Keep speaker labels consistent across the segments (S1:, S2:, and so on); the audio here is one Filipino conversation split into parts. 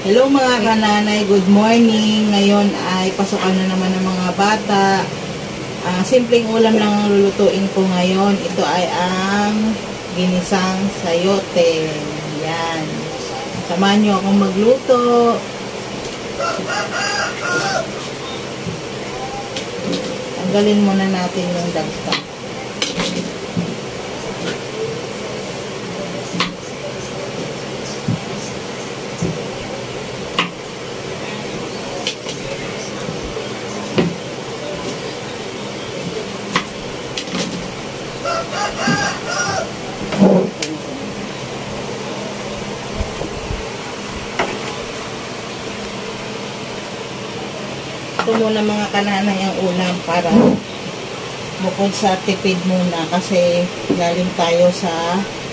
S1: Hello mga kananay, good morning. Ngayon ay pasukan na naman ng mga bata. Simpleng ulam lang ang lulutuin ko ngayon. Ito ay ang ginisang sayote. Yan. Samahan nyo akong magluto. Tanggalin muna natin yung dagta. Ito muna mga kananay ang ulam para bukod sa tipid muna kasi galing tayo sa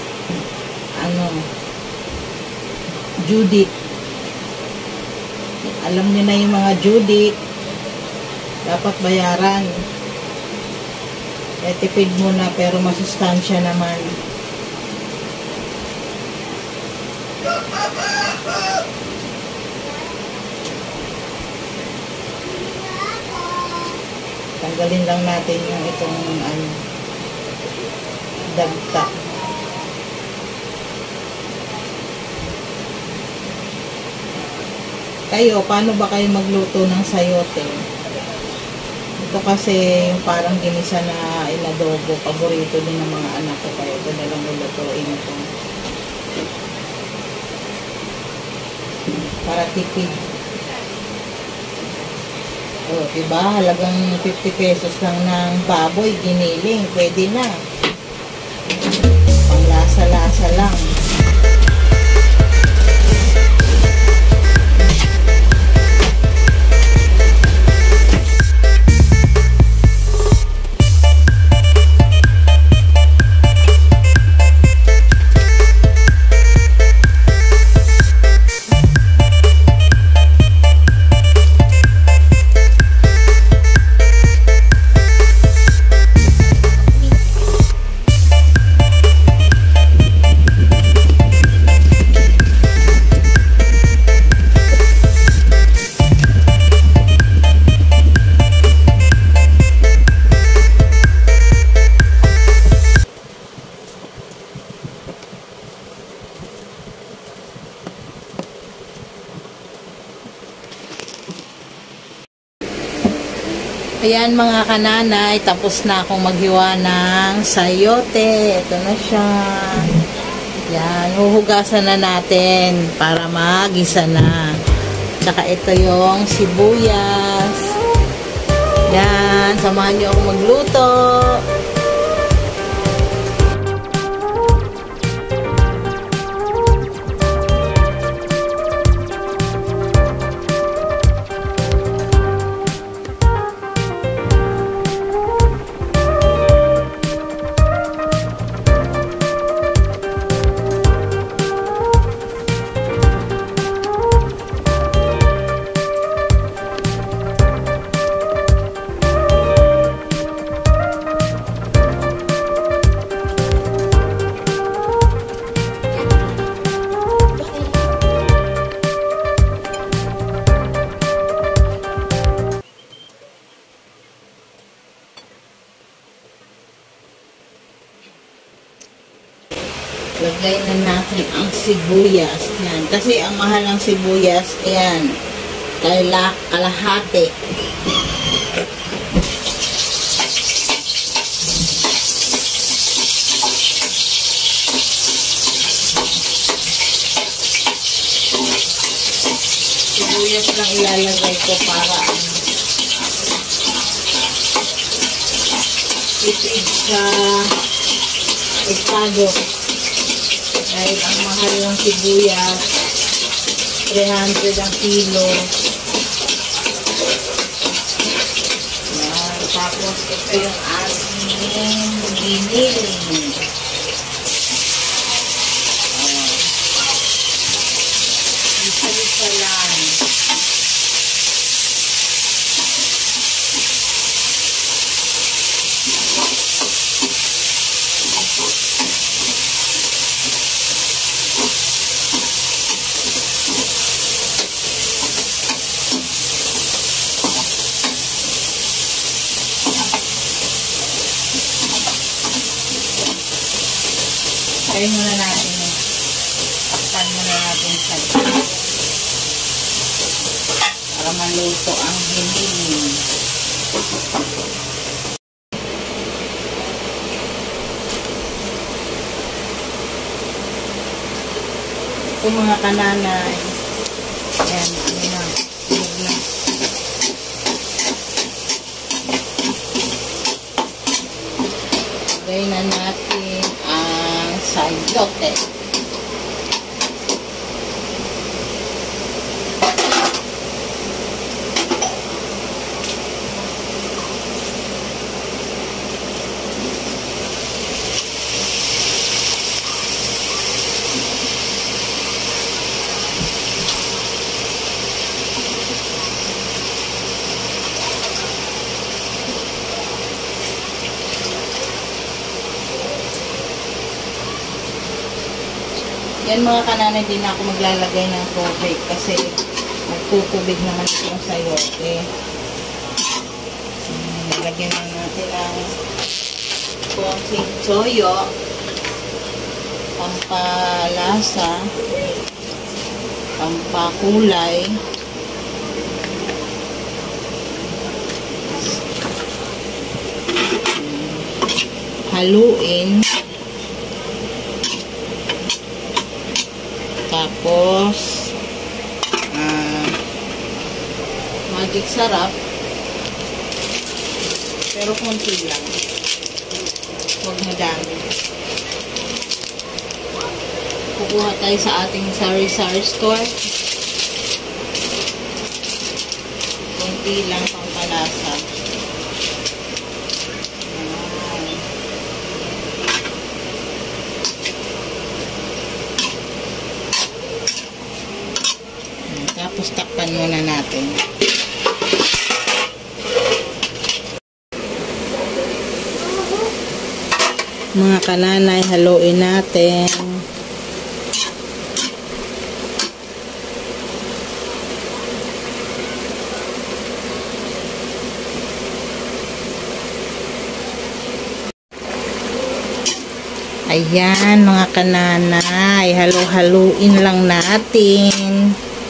S1: Judith. Alam niyo na yung mga Judith, dapat bayaran. Tipid muna pero masustansya naman. Tanggalin lang natin yung itong dagta. Kayo, paano ba kayo magluto ng sayote? Ito kasi yung parang ginisa na inadobo. Paborito din ng mga anak ko. Kaya ito na lang lulutuin ito. Para tipid. O, diba? Halagang 50 pesos lang ng baboy, giniling. Pwede na. Panglasa-lasa lang. Ayan mga kananay, tapos na akong maghiwa ng sayote. Ito na siya. Yan, huhugasan na natin para magisa na. Tsaka ito yung sibuyas. Yan, samahan niyo akong magluto. Lagay na natin ang sibuyas. Yan. Kasi ang mahal ng sibuyas, ayan, kalahati. Sibuyas lang ilalagay ko para tipid sa estado. Dahil ang mahal ng sibuyas, 300 ang kilo. Yan. Tapos ito yung ating giniling. Isa-isa lang. Lagay muna natin. Takpan muna natin sa para maluto ang hinihin. Ito mga kananay. Ayan, ano na. Huwag na. Lagay na natin ang sayote. Yan mga kananay, hindi na ako maglalagay ng tubig kasi magtutubig naman itong sayote. Nalagyan na natin ang konting toyo, pampalasa, pampakulay. Haluin. Tapos, magic sarap. Pero konti lang. Huwag madami. Kukuha tayo sa ating sari-sari store. Konti lang pang palasa. Tapos takpan muna natin. Mga kananay, haluin natin. Ayan mga kananay, halu-haluin lang natin.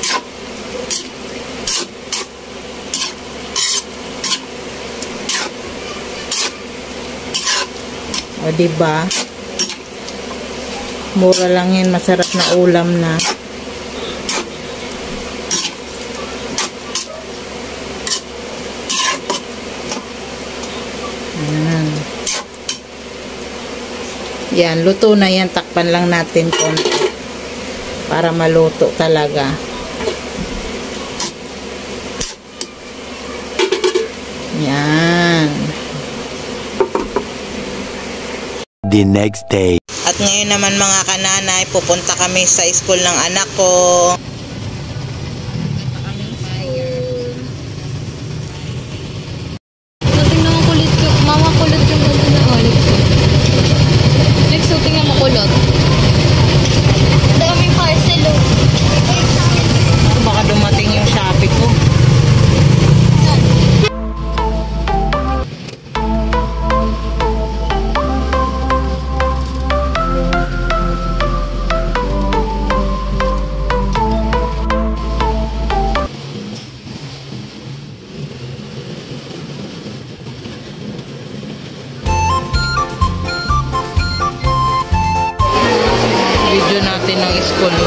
S1: O diba? Mura lang yan, masarap na ulam na. Ayan. Yan, luto na yan. Takpan lang natin konti para maluto talaga. Yan.
S2: The next day.
S1: At ngayon naman mga kananay, pupunta kami sa school ng anak ko.
S3: Tingnan mo kulit yung, mama kulit yung ano na Alex. Alex, so tingnan mo kulot. Daming parcel oh.
S1: Baka dumating yung Shopee ko. Video natin ng school.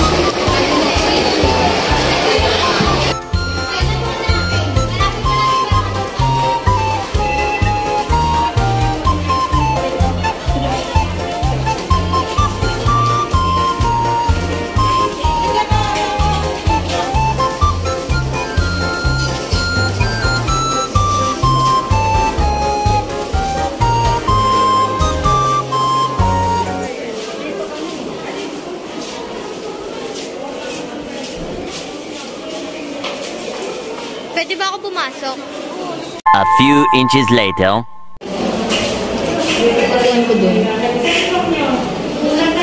S3: Pwede ba ako pumasok?
S2: A few inches later.
S1: Patayin ko dun.